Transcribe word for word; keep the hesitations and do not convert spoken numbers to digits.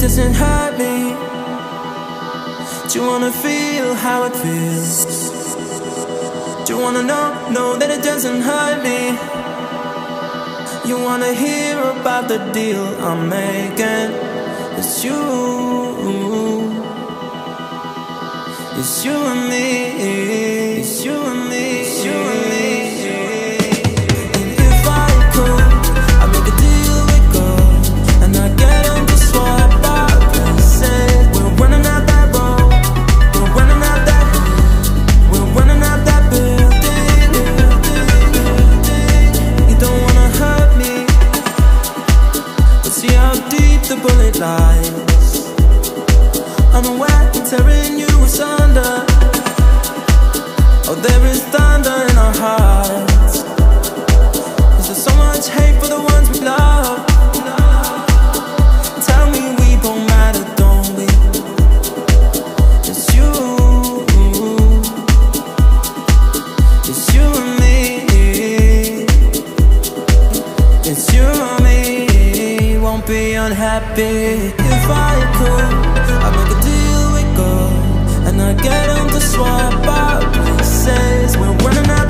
doesn't hurt me? Do you wanna feel how it feels? Do you wanna know, know that it doesn't hurt me? You wanna hear about the deal I'm making? It's you, it's you and me, it's you and me, it's you and me. And if I could, I'd make a deal with God, and I'd get him to swap our places. We're running out that road, we're running out that hill, we're running out that building. You don't wanna hurt me, but see how deep the bullet lies. I'm aware it's tearing you asunder. Oh, there is thunder in our hearts. Is there so much hate for the ones we love? Tell me we both matter, don't we? It's you, it's you and me, it's you and me. Won't be unhappy. If I could, I'd make a deal with God, and I'd get him to swap our places. We're running out